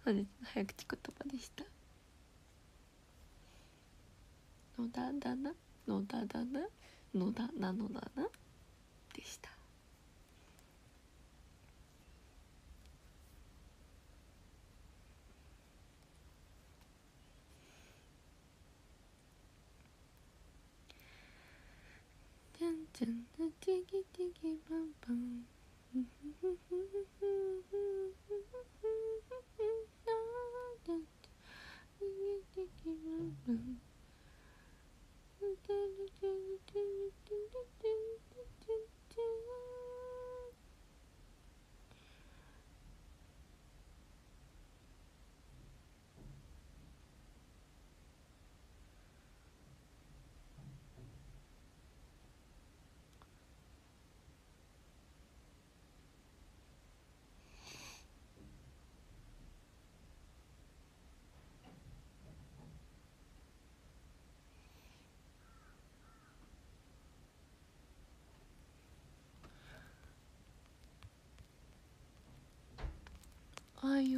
本日の早口言葉でした。野田だな、野田だな、野田なのだなでした。じゃんじゃんなちぎちぎパンパンあよ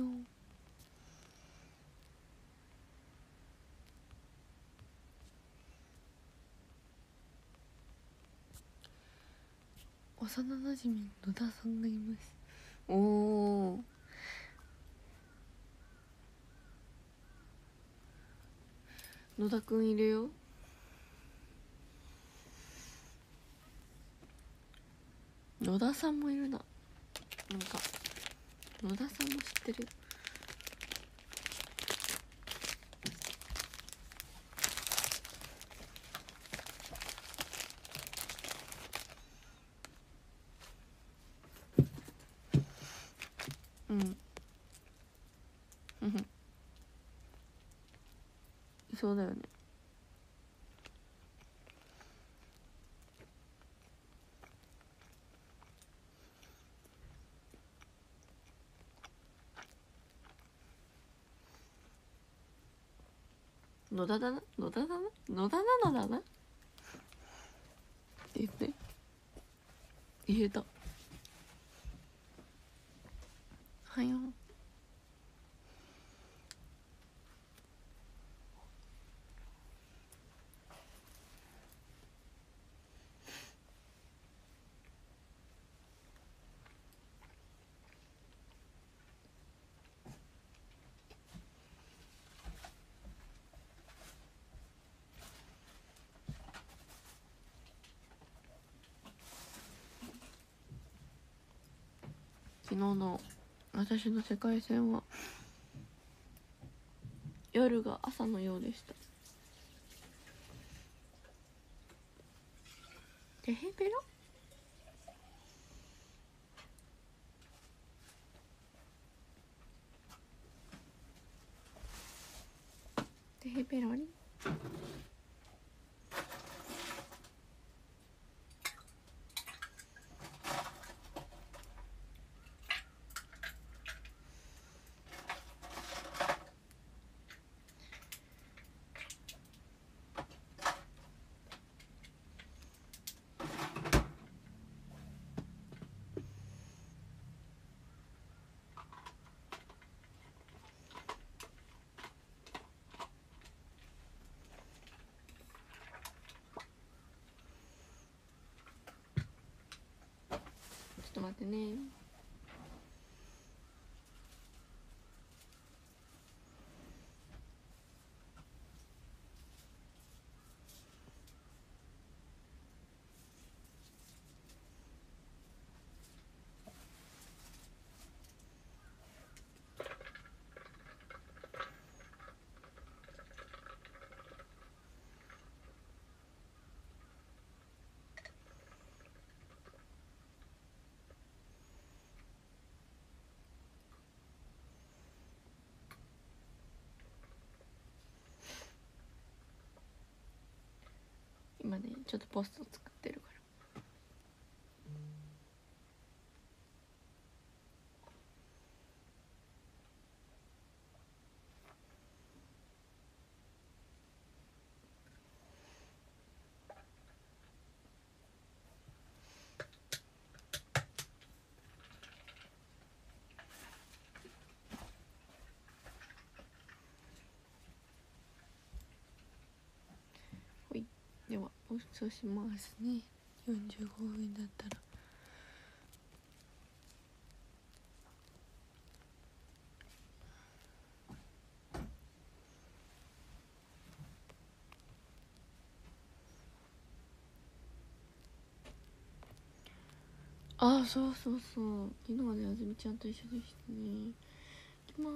幼なじみ野田さんがいます。おお、野田くんいるよ。野田さんもいるな。なんか野田さんも知ってる。うんそうだよね。野田だな、野田だな、野田なのだなって言って言えた。はよ昨日の私の世界線は夜が朝のようでした。てへぺろてへぺろり。ちょっと待ってね。今ねちょっとポスト作ってるから。 放送しますね。45分だったら。ああ、そうそうそう、昨日はねあずみちゃんと一緒でしたね。いきます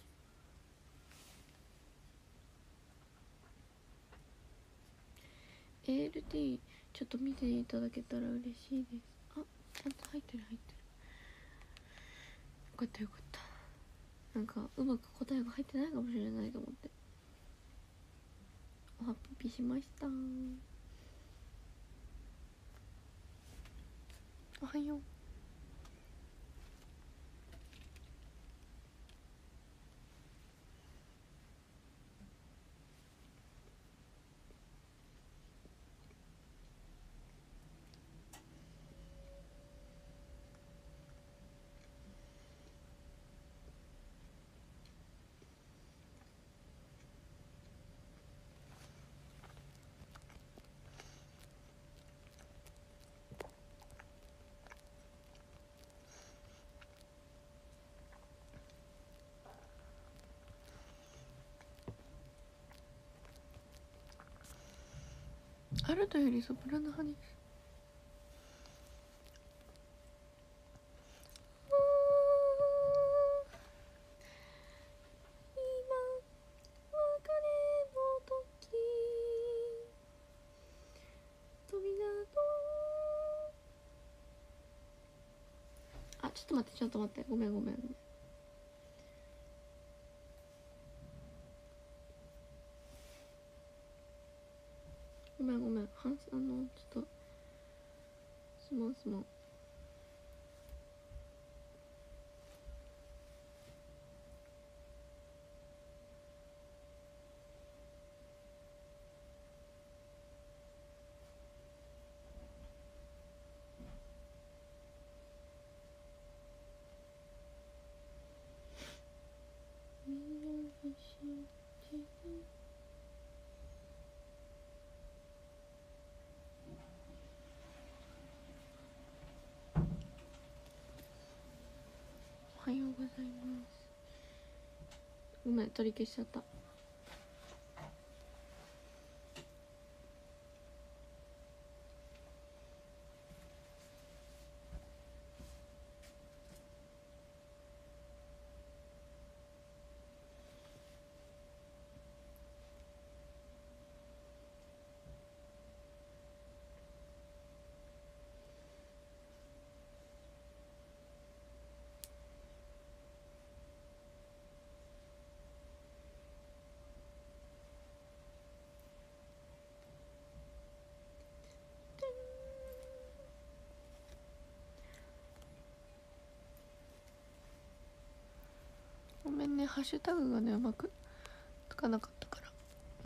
。ALT ちょっと見ていただけたら嬉しいです。あ、ちゃんと入ってる入ってる。よかったよかった。なんかうまく答えが入ってないかもしれないと思って。おはぴぴしました。おはよう。アルトよりソプラノ派です。あ、ちょっと待ってちょっと待って、ごめんごめん。ごめんごめん、ちょっとすまんすまん。おはようございます。ごめん、取り消しちゃった。ごめんね、ハッシュタグがねうまくつかなかったから。うん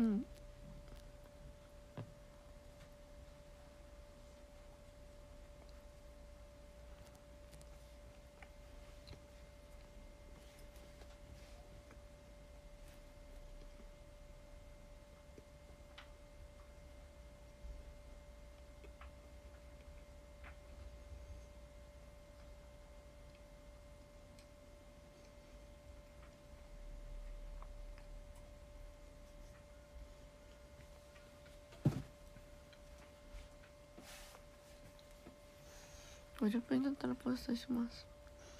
。50分だったらポストします。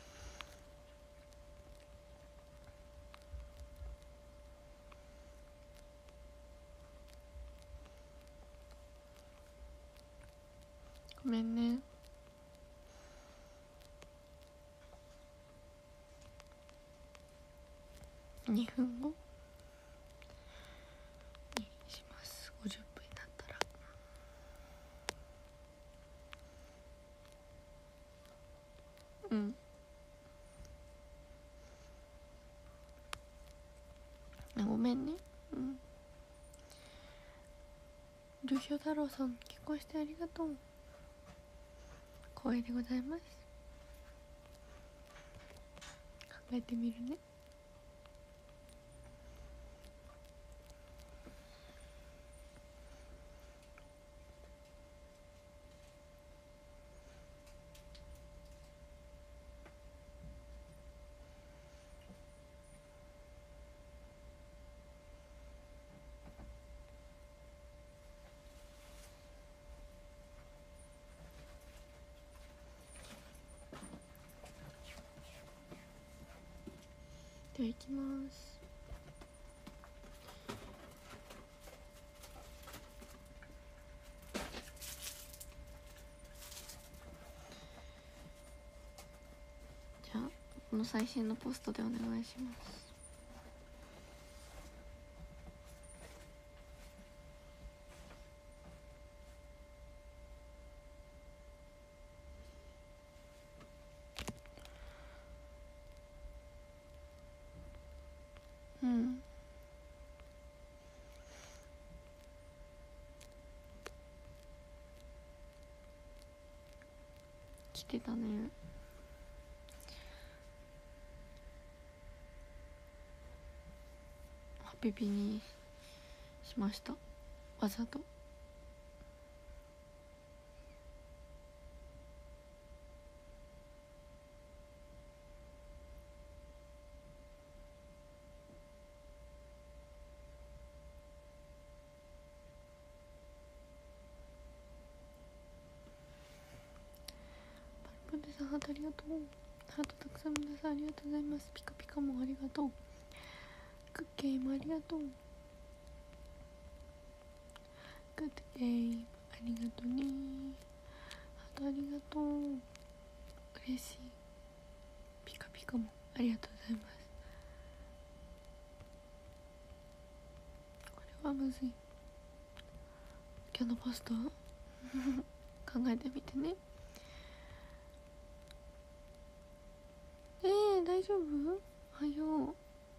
ごめんね。2分後にします。50分になったら。うん。ごめんね。うん。ルヒョ太郎さん、結婚してありがとう。光栄でございます。考えてみるね。 では行きます。じゃあこの最新のポストでお願いします。うん、来てたね。ハピピにしました、わざと。パルポテさんハートありがとう。ハートたくさん皆さんありがとうございます。ピカピカもありがとう。クッケーもありがとう。グッドゲームありがとうね。ハートありがとう。嬉しい。ピカピカもありがとうございます。これはむずい。今日のポスト考えてみてね。大丈夫？はよう。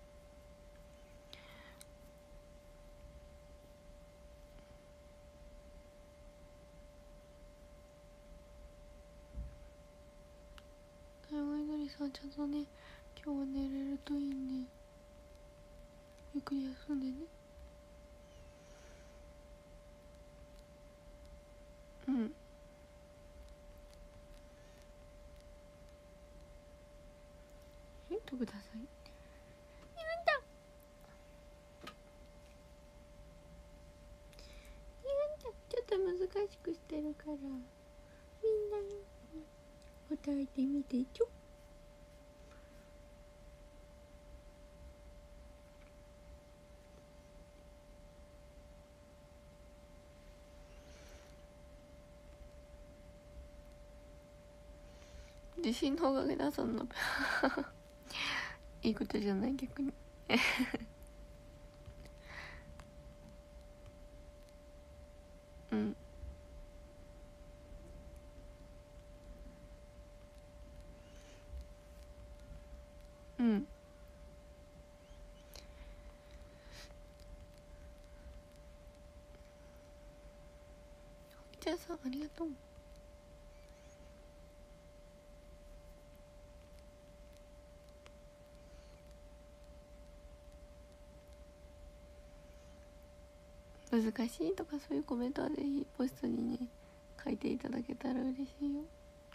台湾いのりさんちゃんとね、今日は寝れるといいね。ゆっくり休んでね。うん。ください。ちょっと難しくしてるからみんな答えてみてちょ。自信のおかげだそんな。いいことじゃない逆に。うんうん。じゃあさんありがとう。難しいとかそういうコメントはぜひポストにね書いていただけたら嬉しいよ。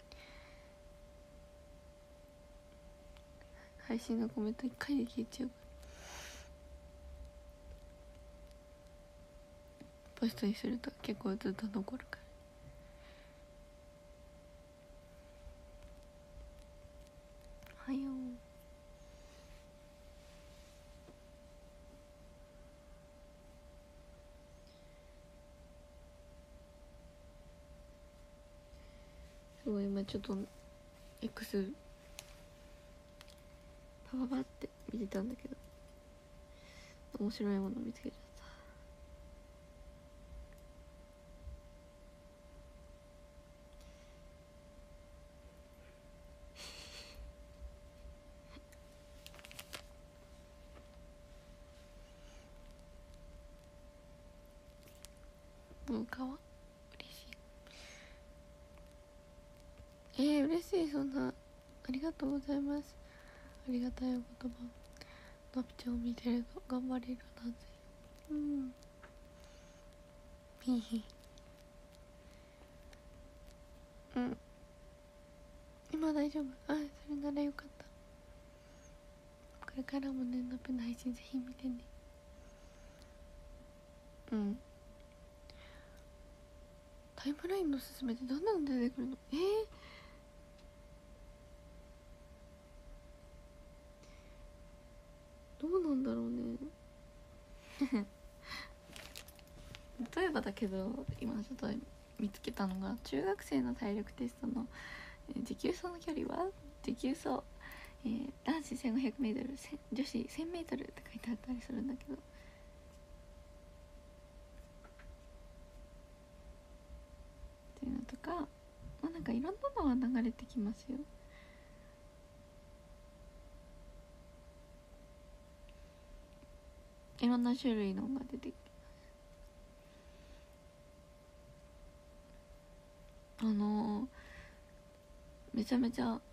配信のコメント1回で消えちゃうから、ポストにすると結構ずっと残るから。はよう。すごい今ちょっと X パパパって見てたんだけど面白いもの見つけちゃった。文化は嬉しい。嬉しい。そんなありがとうございます。ありがたいお言葉。のぴちゃんを見てると頑張れるなぜ。うん。うん。今大丈夫。それならよかった。これからもねのぴの配信ぜひ見てね。うん。タイムラインのおすすめってどんなの出てくるの？ ばだけど今ちょっと見つけたのが、中学生の体力テストの持久走の距離は持久走、男子 1500m 女子 1000m って書いてあったりするんだけど、っていうのとか、まあ、なんかいろんなのは流れてきますよ。いろんな種類のが出てきます。めちゃめちゃ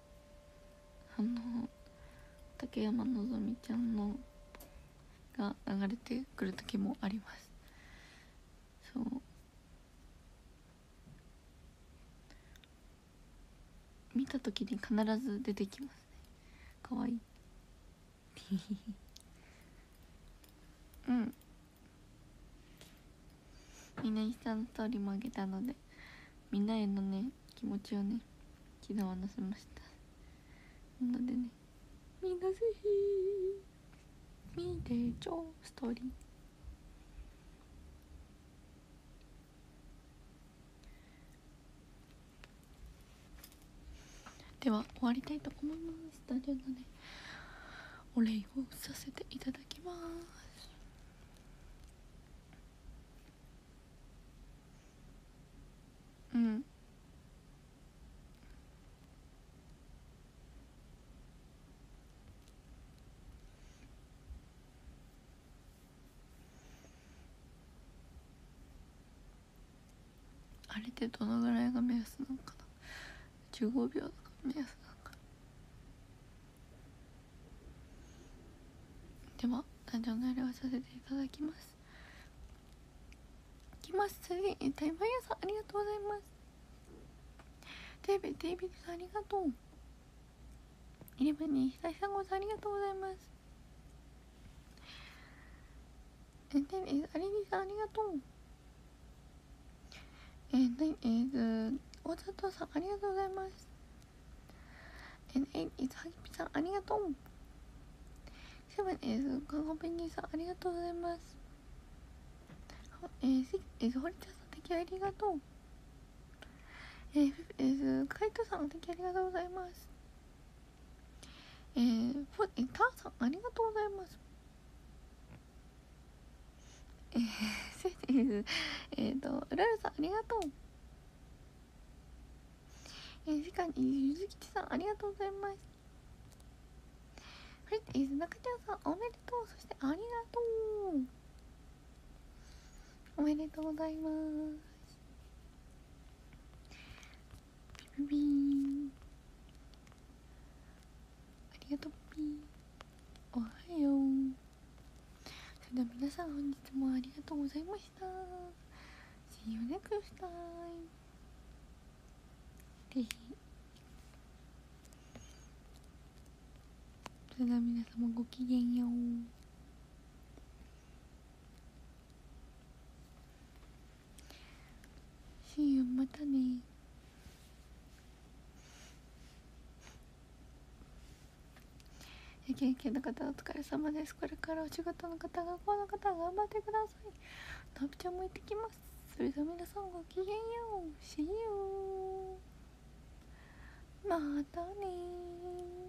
竹山のぞみちゃんのが流れてくる時もあります。そう見た時に必ず出てきますね。かわいいうん、みんなインスタのストーリーもあげたので、みんなへのね気持ちをね昨日は載せました。なのでね、みんなぜひ見てちょストーリーでは終わりたいと思います。スタジオのねお礼をさせていただきます。うん、あれってどのぐらいが目安なのかな。15秒とか目安なのかな。では誕生のあれをさせていただきます。いきます。それでタイマー屋さんありがとうございます。テレビさんありがとう。イレブンに久さんごさんありがとうございます。アリリさんありがとう。大里さんありがとうございます。はぎぴさんありがとう。セブンカゴペンギンさんありがとうございます。堀田さん敵ありがとう。カイトさん敵ありがとうございます。ターさんありがとうございます。うららさんありがとう。時間にゆずきちさんありがとうございます。中ちゃんさんおめでとう。そしてありがとう。おめでとうございます。ピピピーンありがとうピー。おはよう。それでは皆さん本日もありがとうございました。See you next time。ぜひそれでは皆様ごきげんよう。See you またね。元気の方お疲れ様です。これからお仕事の方、学校の方頑張ってください。タブちゃんも行ってきます。それでは皆さんごきげんよう。See you。またね。